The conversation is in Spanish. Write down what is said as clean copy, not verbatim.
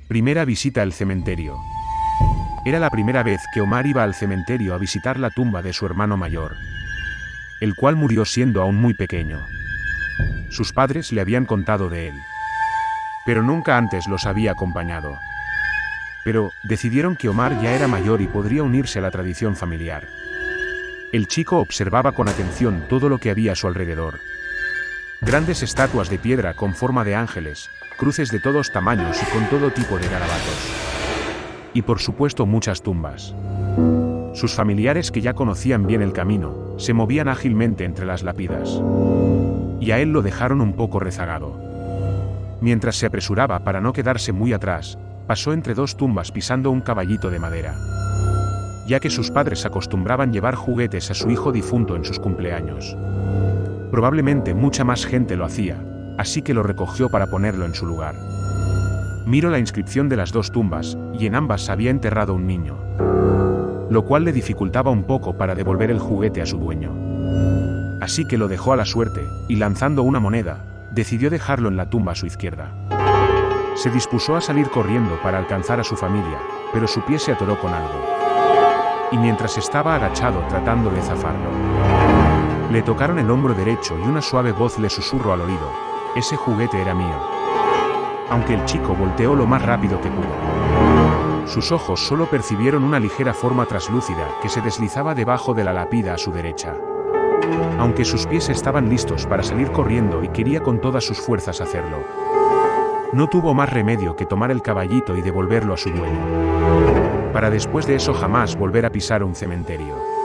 Primera visita al cementerio. Era la primera vez que Omar iba al cementerio a visitar la tumba de su hermano mayor, el cual murió siendo aún muy pequeño. Sus padres le habían contado de él, pero nunca antes los había acompañado. Pero decidieron que Omar ya era mayor y podría unirse a la tradición familiar. El chico observaba con atención todo lo que había a su alrededor. Grandes estatuas de piedra con forma de ángeles, cruces de todos tamaños y con todo tipo de garabatos. Y por supuesto muchas tumbas. Sus familiares, que ya conocían bien el camino, se movían ágilmente entre las lápidas. Y a él lo dejaron un poco rezagado. Mientras se apresuraba para no quedarse muy atrás, pasó entre dos tumbas pisando un caballito de madera, ya que sus padres acostumbraban llevar juguetes a su hijo difunto en sus cumpleaños. Probablemente mucha más gente lo hacía, así que lo recogió para ponerlo en su lugar. Miró la inscripción de las dos tumbas, y en ambas había enterrado un niño, lo cual le dificultaba un poco para devolver el juguete a su dueño. Así que lo dejó a la suerte, y lanzando una moneda, decidió dejarlo en la tumba a su izquierda. Se dispuso a salir corriendo para alcanzar a su familia, pero su pie se atoró con algo. Y mientras estaba agachado tratando de zafarlo, le tocaron el hombro derecho y una suave voz le susurró al oído: «Ese juguete era mío». Aunque el chico volteó lo más rápido que pudo, sus ojos solo percibieron una ligera forma traslúcida que se deslizaba debajo de la lápida a su derecha. Aunque sus pies estaban listos para salir corriendo y quería con todas sus fuerzas hacerlo, no tuvo más remedio que tomar el caballito y devolverlo a su dueño, para después de eso jamás volver a pisar un cementerio.